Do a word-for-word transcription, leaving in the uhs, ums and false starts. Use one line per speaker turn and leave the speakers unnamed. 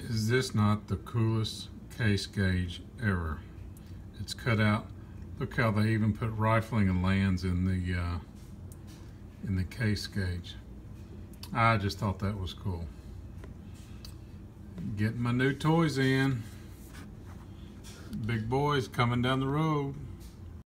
Is this not the coolest case gauge ever? It's cut out. Look how they even put rifling and lands in the uh, in the case gauge. I just thought that was cool. Getting my new toys in. Big boys coming down the road.